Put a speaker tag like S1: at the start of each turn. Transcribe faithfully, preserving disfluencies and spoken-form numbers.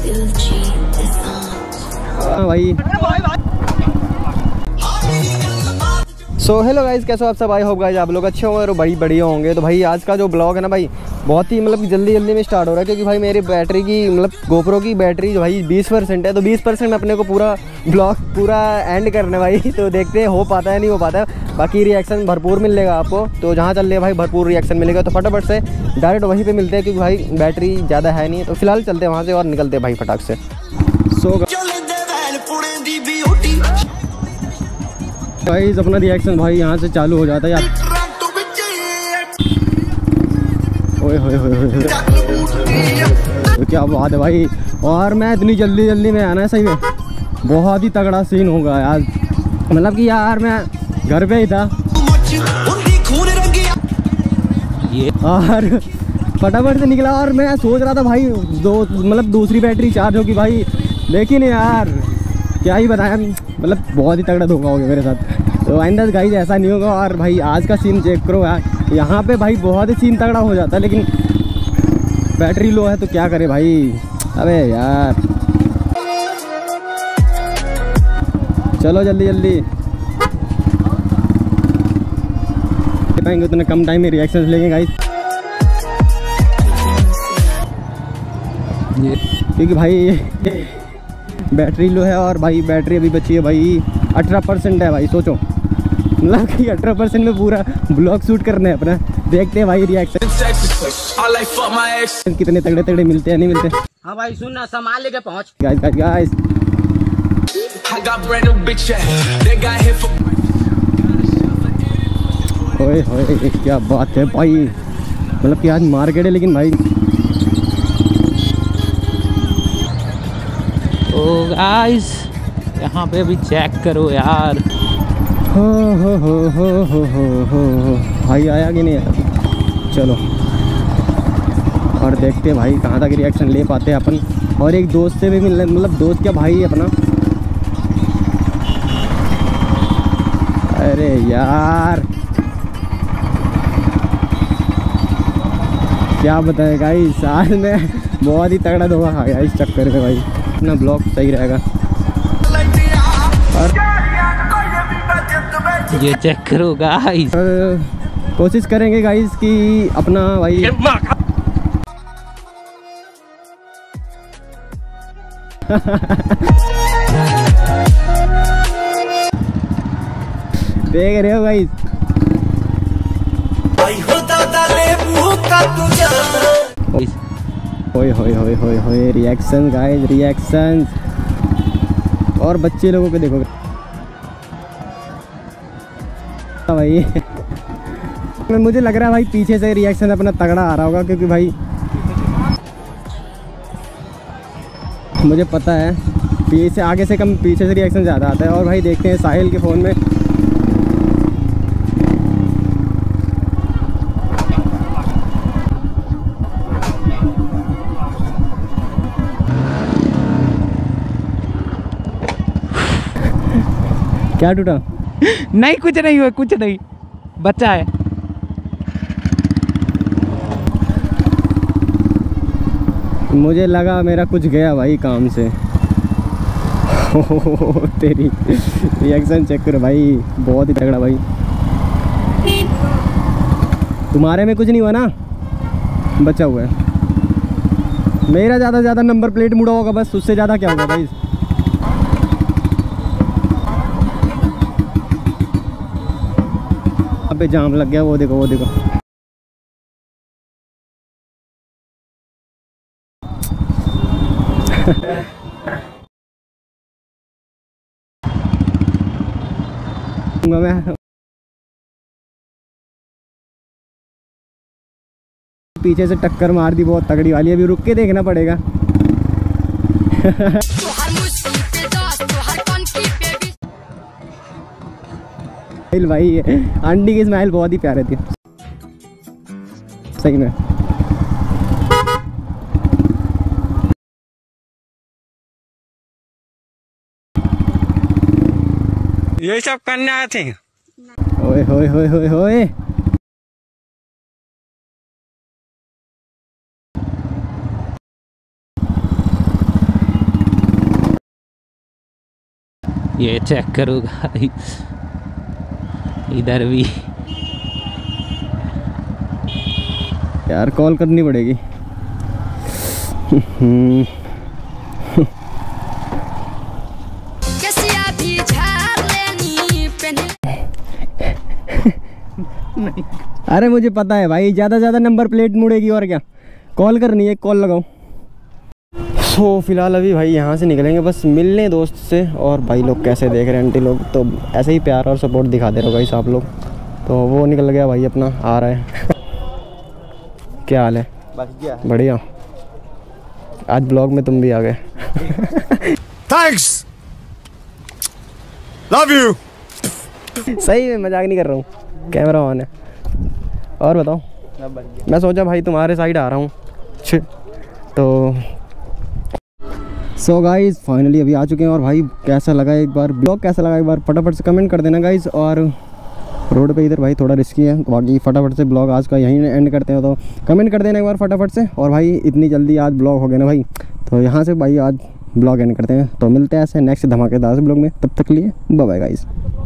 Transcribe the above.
S1: हाँ भाई। So hello guys, कैसे हो आप सब? आई होप गाइज आप लोग अच्छे होंगे और बड़ी बढ़िया होंगे। तो भाई आज का जो ब्लॉग है ना भाई बहुत ही मतलब जल्दी जल्दी में स्टार्ट हो रहा है, क्योंकि भाई मेरी बैटरी की मतलब गोप्रो की बैटरी जो भाई बीस परसेंट है, तो बीस परसेंट में अपने को पूरा ब्लॉग पूरा एंड करना भाई। तो देखते हैं हो पाता है नहीं हो पाता है, बाकी रिएक्शन भरपूर मिलेगा आपको। तो जहाँ चल रहे भाई भरपूर रिएक्शन मिलेगा, तो फटाफट से डायरेक्ट वहीं पर मिलते हैं, क्योंकि भाई बैटरी ज़्यादा है नहीं। तो फिलहाल चलते हैं वहाँ से और निकलते हैं भाई फटाक से। सो गाइस अपना रिएक्शन भाई यहाँ से चालू हो जाता है यार। ओए होए होए होए, तो क्या बात है भाई। और मैं इतनी जल्दी जल्दी में आना है, सही में बहुत ही तगड़ा सीन होगा यार। मतलब कि यार मैं घर पे ही था और फटाफट से निकला, और मैं सोच रहा था भाई दो मतलब दूसरी बैटरी चार्ज होगी भाई, लेकिन यार क्या ही बताया, मतलब बहुत ही तगड़ा धोखा हो गया मेरे साथ। तो आइंदा गाइस ऐसा नहीं होगा। और भाई आज का सीन चेक करो यार, यहाँ पे भाई बहुत ही सीन तगड़ा हो जाता है, लेकिन बैटरी लो है तो क्या करे भाई। अबे यार चलो जल्दी जल्दी पाएंगे उतने कम टाइम में रिएक्शन लेंगे गाइस, क्योंकि भाई बैटरी लो है और भाई बैटरी अभी बची है भाई अठारह परसेंट है भाई। सोचो मतलब कि अठारह परसेंट में पूरा ब्लॉग शूट करना है अपना। देखते हैं भाई रिएक्शन कितने तगड़े तगड़े मिलते हैं नहीं मिलते।
S2: हाँ भाई सुन ना, सामान लेके पहुँच।
S1: गाइस गाइस गाइस ओए होए क्या बात है भाई, मतलब कि आज मार्केट है लेकिन भाई।
S2: ओ गाइस यहाँ पे अभी चेक करो यार।
S1: हो हो हो हो हो हो हो भाई आया कि नहीं आया? चलो और देखते हैं भाई कहाँ तक रिएक्शन ले पाते हैं अपन। और एक दोस्त से भी मिलने, मतलब दोस्त क्या भाई अपना। अरे यार क्या बताएं गाइस, आज में बहुत ही तगड़ा धोखा खा गया इस चक्कर में भाई। अपना ब्लॉग सही रहेगा और
S2: ये चेक करो गाइस,
S1: कोशिश करेंगे गाइस कि अपना भाई देख रहे हो गाइस। होए होए होए होए होए रिएक्शन गाइस रिएक्शन। और बच्चे लोगों को देखो भाई मुझे लग रहा है भाई पीछे से रिएक्शन अपना तगड़ा आ रहा होगा, क्योंकि भाई मुझे पता है पीछे आगे से कम पीछे से रिएक्शन ज़्यादा आता है। और भाई देखते हैं साहिल के फ़ोन में क्या टूटा?
S2: नहीं कुछ नहीं हुआ, कुछ नहीं, बच्चा है।
S1: मुझे लगा मेरा कुछ गया भाई काम से। तेरी रिएक्शन चेक कर भाई, बहुत ही तगड़ा भाई। तुम्हारे में कुछ नहीं हुआ ना, बचा हुआ है। मेरा ज़्यादा से ज़्यादा नंबर प्लेट मुड़ा होगा बस, उससे ज़्यादा क्या होगा भाई। पे जाम लग गया, वो देखो वो देखो। मैं पीछे से टक्कर मार दी बहुत तगड़ी वाली, अभी रुक के देखना पड़ेगा। भाई आंटी की स्माइल बहुत ही प्यारे थी सही में।
S2: ये सब करने आए थे।
S1: ओए होए होए होए होए
S2: ये चेक करो गाइस, इधर भी
S1: यार कॉल करनी पड़ेगी। अरे मुझे पता है भाई, ज़्यादा ज़्यादा नंबर प्लेट मुड़ेगी और क्या, कॉल करनी है, कॉल लगाओ। सो फिलहाल अभी भाई यहाँ से निकलेंगे बस मिलने दोस्त से। और भाई लोग कैसे देख रहे हैं आंटी लोग, तो ऐसे ही प्यार और सपोर्ट दिखा दे रहे हो भाई आप लोग। तो वो निकल गया भाई अपना, आ रहा है। क्या हाल है? बढ़िया। आज ब्लॉग में तुम भी आ गए।
S3: Thanks, love you.
S1: सही में मजाक नहीं कर रहा हूँ, कैमरा ऑन है। और बताओ, मैं सोचा भाई तुम्हारे साइड आ रहा हूँ। तो सो गाइस फाइनली अभी आ चुके हैं। और भाई कैसा लगा एक बार ब्लॉग, कैसा लगा एक बार फटाफट से कमेंट कर देना गाइस। और रोड पे इधर भाई थोड़ा रिस्की है, बाकी फटाफट से ब्लॉग आज का यहीं एंड करते हैं। तो कमेंट कर देना एक बार फटाफट से। और भाई इतनी जल्दी आज ब्लॉग हो गया ना भाई, तो यहाँ से भाई आज ब्लॉग एंड करते हैं। तो मिलते हैं ऐसे नेक्स्ट धमाकेदार ब्लॉग में, तब तक के लिए बाय बाय गाइस।